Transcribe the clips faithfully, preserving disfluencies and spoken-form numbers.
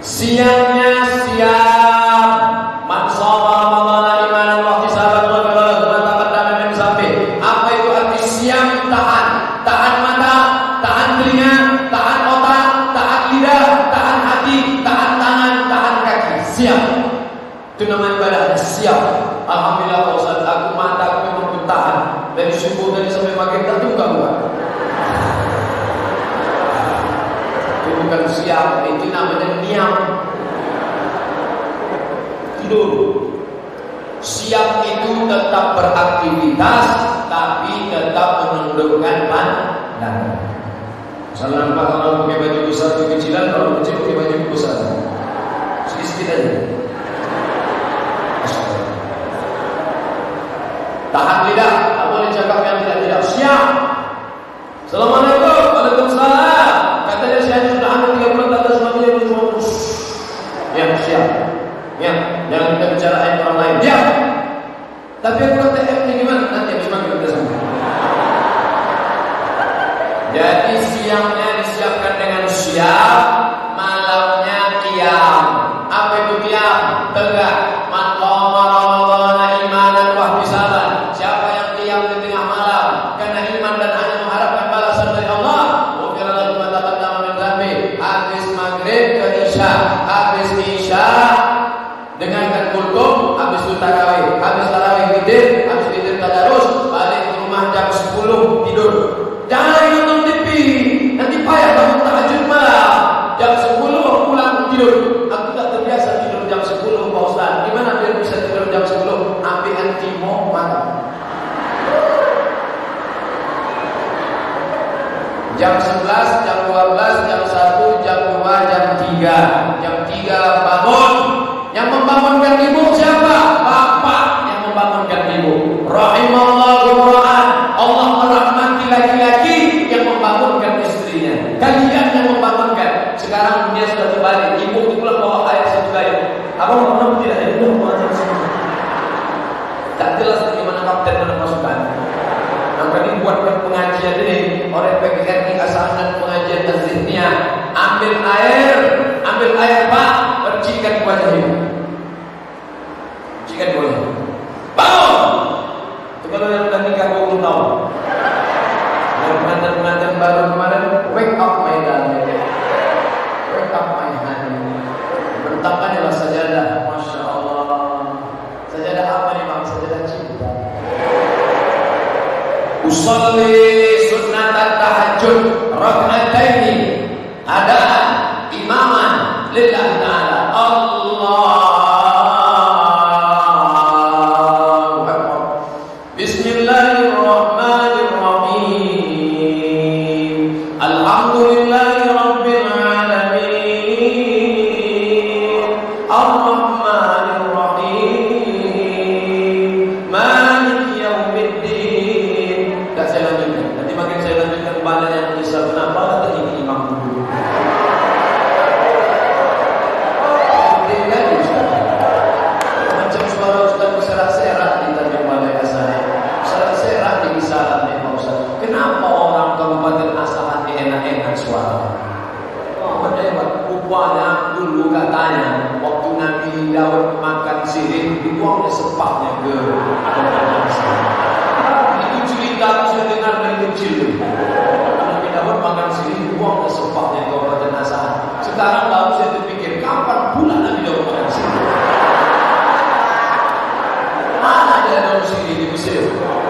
Siangnya siap. Man shoma Ramadhana imanan wa ihtisaban ghufira lahu ma taqaddama min dhanbi. Apa itu arti siam? Tahan, tahan mata, tahan telinga, tahan otak, tahan lidah, tahan hati, tahan tangan, tahan kaki. Siap. Itu namanya ibadah, siap. Alhamdulillah Pak Ustaz, aku mata aku memang bertahan dari subuh tadi sampai maghrib tak buka buka. Itu bukan siap, itu namanya niam. Tidur. Siap itu tetap beraktivitas, tapi tetap menundukkan pandangan. Misalnya nampak kalau pakai baju besar kekecilan, kalau kecil pakai baju besar, sedikit aja. Tahan lidah, tak boleh cakap yang tidak-tidak. Siap. Assalamualaikum, waalaikumsalam. Katanya saya sudah ada tiga bulan tak ada suaminya bersuara. Ya, siap. Ya, jangan kita bicara ayat orang lain. Diam. Tapi aku kata F-nya gimana? Nanti habis maghrib kita sama. Jadi siangnya disiapkan dengan siap, malamnya qiyam. Apa itu qiyam? Tegak. Man qama Ramadhana imanan wa ihtisaban. Siapa yang qiyam di tengah malam karena iman dan hanya mengharapkan balasan dari Allah, ghufira lahu ma taqaddama min dhanbi. Habis maghrib ke isya, habis isya dengarkan kultum, habis itu tarawih, habis tarawih witir, habis witir tadarus, balik ke rumah jam sepuluh tidur. Jangan nonton T V, nanti payah bangun tahajud malam. Jam sepuluh pulang tidur. Aku tak terbiasa tidur jam sepuluh Pak Ustaz. Gimana biar bisa tidur jam sepuluh? Ambil antimo malam. Jam sebelas, jam dua belas, jam satu, jam dua, jam tiga. Jam tiga bangun. Yang membangunkan ibu siapa? Bapak yang membangunkan ibu. Rahimallahu Quran. Allah merahmati laki-laki yang membangunkan istrinya. Kalian yang membangunkan. Sekarang dunia sudah terbalik. Ibu itu pulang bawa air satu gayung. Abang pernah tidak ada ibu mau ajar semua. Tak jelas bagaimana kapten mana pasukan. Maka dibuatkan pengajian ini oleh P K R I Asahan Pengajian Aziznya. Ambil air, ambil air Pak, percikan wajah ibu. Percikan wajah. Bangun. Itu kalau yang sudah nikah dua puluh tahun. Yang pengantin-pengantin baru kemarin, wake up my darling, wake up my honey. Bentangkan adalah sajadah, masya Allah. Sajadah apa nih bang? Sajadah cinta. Usolli sunnatan tahajud rak'ataini adaan imaman lillahi ta'ala. Allah. Daud makan sirih, dibuangnya sepatnya ke itu cerita saya dengar dari kecil. Nabi Daud makan sirih, dibuangnya sepatnya ke badan asahan. Sekarang lalu saya terpikir, kapan pula Nabi Daud makan sirih? Mana ada daun sirih di Mesir?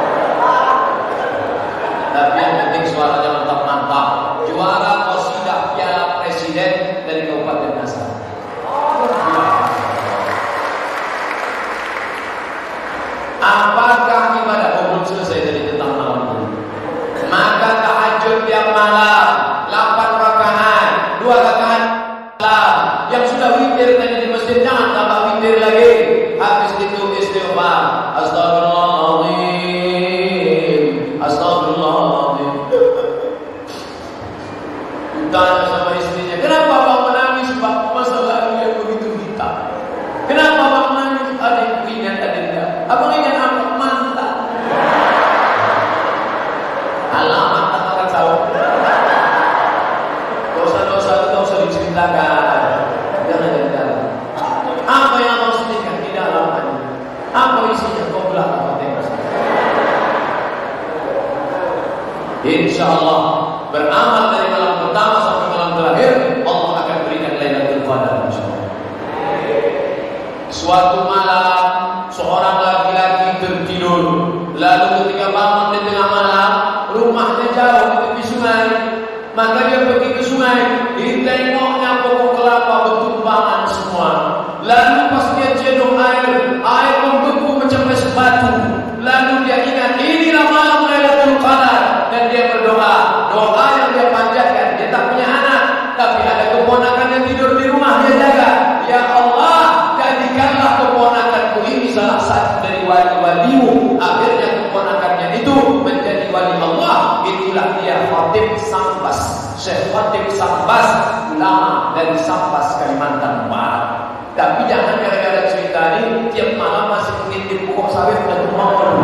Tapi yang penting suaranya mantap-mantap. Juara qasidah Piala Presiden dari Kabupaten Asahan. Apakah ibadah? Oh, belum selesai tadi tentang malam itu. Maka tahajud tiap malam delapan rakaat, dua rakaat malam. Yang sudah witir tadi di masjid jangan tambah witir lagi. Habis itu istighfar. Astagfirullahaladzim, astagfirullahaladzim. Tanya sama istrinya, kenapa abang menangis Pak? Masalahnya yang begitu hitam. Kenapa abang menangis? Adikku ingat adiknya. Abang ingat apa? Mantan. Alamat tak akan tahu. Dosa-dosa itu tak usah diceritakan. Jangan Allah beramal dari malam pertama sampai malam terakhir, Allah akan berikan Lailatul Qadar insyaallah. Suatu malam seorang laki-laki tertidur, lalu ketika bangun di tengah malam, rumahnya jauh di tepi sungai, maka dia pergi ke sungai, ditengoknya pokok kelapa bertumpangan semua. Lalu pas dia cedok air, air membeku macam es batu. Lalu dia ingat inilah malam Lailatul Qadar, dan dia berdoa. Doa yang dia panjatkan, dia tak punya anak, tapi ada keponakan yang tidur di rumah, dia jaga. Ya Allah, jadikanlah keponakanku ini salah satu dari wali-walimu. Akhirnya keponakannya itu menjadi wali Allah. Itulah dia Khatib Sambas, Syekh Khatib Sambas, ulama dari Sambas, Kalimantan Barat. Tapi jangan gara-gara cerita ini tiap malam masih mengintip pokok sawit dan tumbang.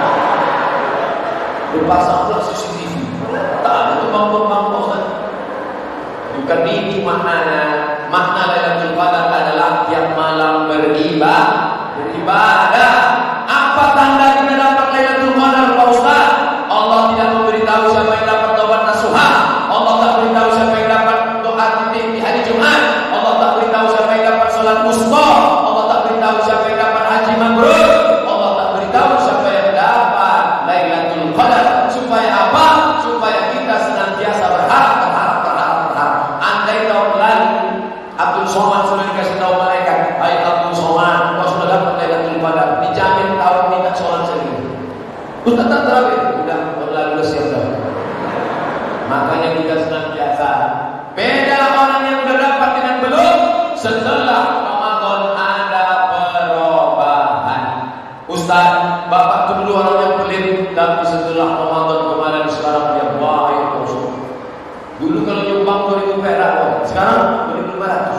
Berpasang pula C C T V. Tak ada tumbang-tumbang kan? Bukan ini maknanya. Makna Lailatul Qadar adalah tiap malam beribadah. Beribadah. Apa tanda kita dapat Lailatul Qadar, Pak Ustaz? Allah tidak memberitahu siapa yang dapat taubat nasuha. Allah tak beritahu siapa yang dapat doa titik di hari Jumat. Allah tak beritahu siapa yang dapat salat wusta. Allah tak beritahu siapa yang dapat haji mabrur. Allah tak beritahu siapa yang dapat Lailatul Qadar. Supaya apa? Supaya kita senantiasa berharap, berharap, berharap, berharap. Andai tahun lalu Abdul Somad sudah dikasih tahu malaikat, hai Abdul Somad, kau sudah dapat Lailatul Qadar, dijamin tahun ini tak sholat sendiri. Ustaz tak terawih, udah berlalu siap dah. Makanya kita senantiasa. Beda orang yang sudah dapat dengan belum. Setelah Ramadan ada perubahan. Ustaz, bapak tu dulu orang yang pelit, tapi setelah Ramadan kemarin sekarang dia baik terus. Dulu kalau nyumbang dua ribu perak, sekarang dua ribu lima ratus.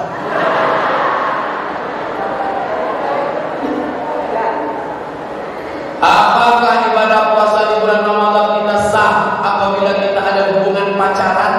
Apakah ibadah puasa di bulan Ramadan kita sah apabila kita ada hubungan pacaran?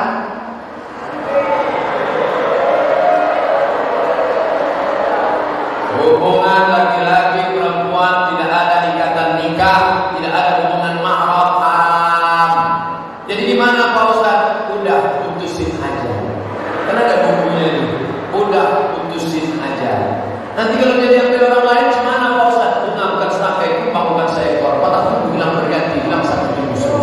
Hubungan laki-laki perempuan tidak ada ikatan nikah, tidak ada hubungan mahram haram. Jadi di mana Pak Ustaz? Udah putusin aja. Karena ada bukunya ini. Udah putusin aja. Nanti kalau dia diambil orang lain, gimana Pak Ustaz? Bukan bukan sampai kumpang, bukan seekor. Patah tubuh bilang berganti, bilang satu musuh.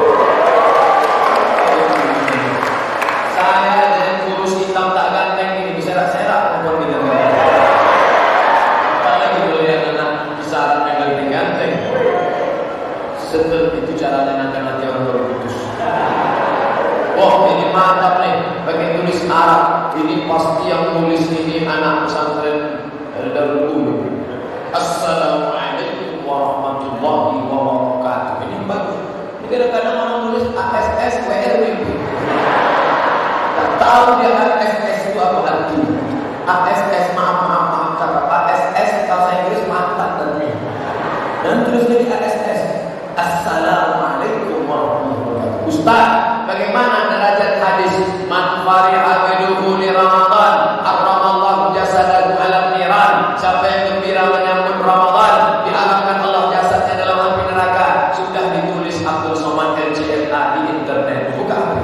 Saya dengan kurus hitam tak ganteng ini bisa serak perempuan kita. Apalagi kalau yang anak kisaran yang ganteng-ganteng. Setel itu caranya nanti orang baru putus. Wah, ini mantap nih, pakai tulis Arab. Ini pasti yang tulis ini anak pesantren Darul Ulum. Assalamualaikum warahmatullahi wabarakatuh. Ini bagus. Ini kadang-kadang orang tulis A S S W R W B. Tak tahu dia A S S itu apa artinya. A S S maaf maaf maaf kata A S S bahasa Inggris mantap tadi. Dan terus jadi A S S. Assalamualaikum warahmatullahi wabarakatuh. Ustaz, bagaimana derajat hadis man fariha biduhu li Ramadan harramallahu jasadahu alam niran? Siapa yang gembira menyambut Ramadan, diharapkan Allah jasadnya dalam api neraka. Sudah ditulis Abdul Somad L C L A di internet. Buka H P.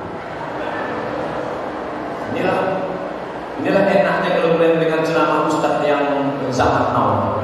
Inilah inilah enaknya kalau boleh dengan ceramah Ustaz yang sangat now.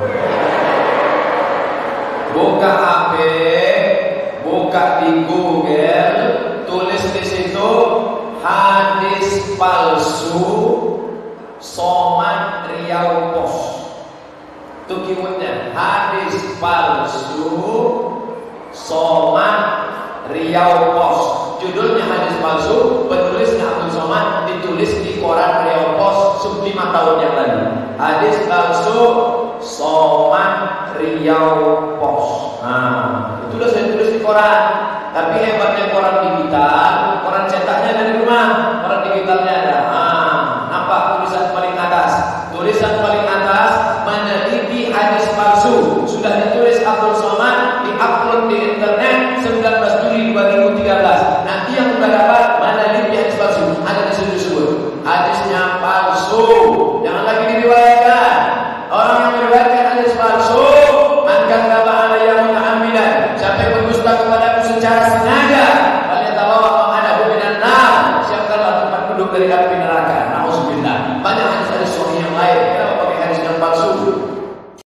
Buka H P, buka di Google, tulis di situ hadis palsu Somad Riau Pos. Itu keywordnya, hadis palsu Somad Riau Pos. Judulnya hadis palsu, penulisnya Abdul Somad, ditulis di koran Riau Pos sub lima tahun yang lalu. Hadis palsu Somad Riau Pos. Nah, itu sudah saya tulis di koran. Tapi hebatnya koran digital, koran cetaknya ada di rumah, koran digitalnya ada. Nah, apa tulisan paling atas? Tulisan paling atas meneliti hadis palsu. Sudah ditulis Abdul Somad, diupload di internet sembilan belas Juli dua ribu tiga belas. Nanti yang sudah dapat meneliti hadis palsu ada di situ disebut hadisnya palsu. Jangan lagi diriwayatkan.